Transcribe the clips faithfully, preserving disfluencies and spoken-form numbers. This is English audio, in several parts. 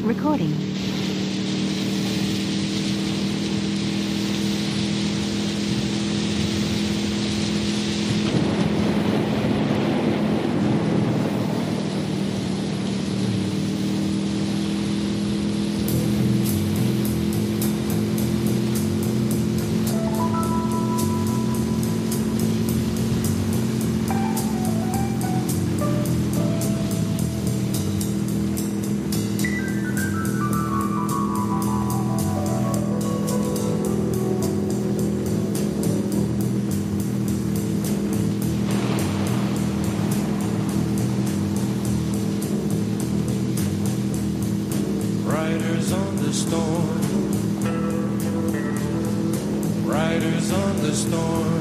recording. Riders on the storm, riders on the storm.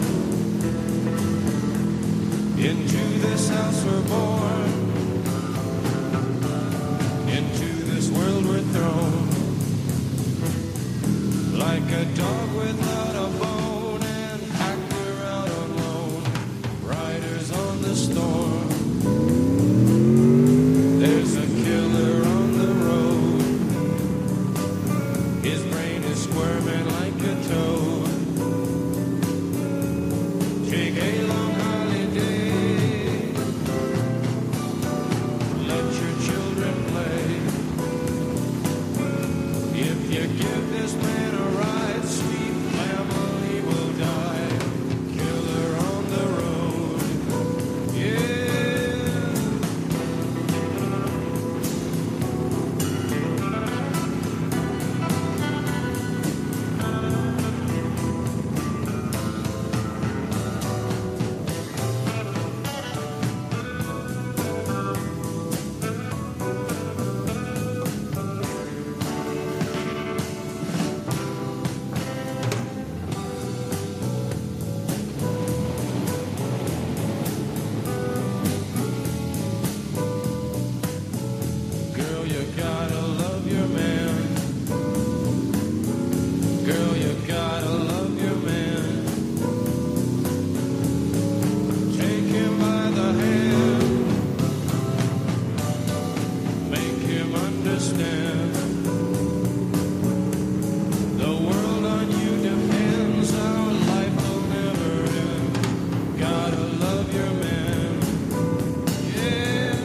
Into this house we're born, into this world we're thrown. Like a dog without a bone and packed we're out alone. Riders on the storm. There's a killer on the road. His brain is squirming like a toad. Take a long holiday. Let your children play. If you give this man a ride, sweet family will die. Killer on the road. Yeah. Girl, you gotta love your man. Girl, you gotta love your man. Take him by the hand. Make him understand. The world on you depends. Our life will never end. Gotta love your man. Yeah.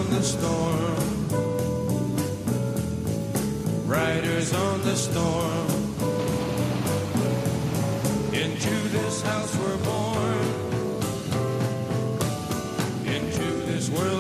on the storm. Riders on the storm. Into this house we're born. Into this world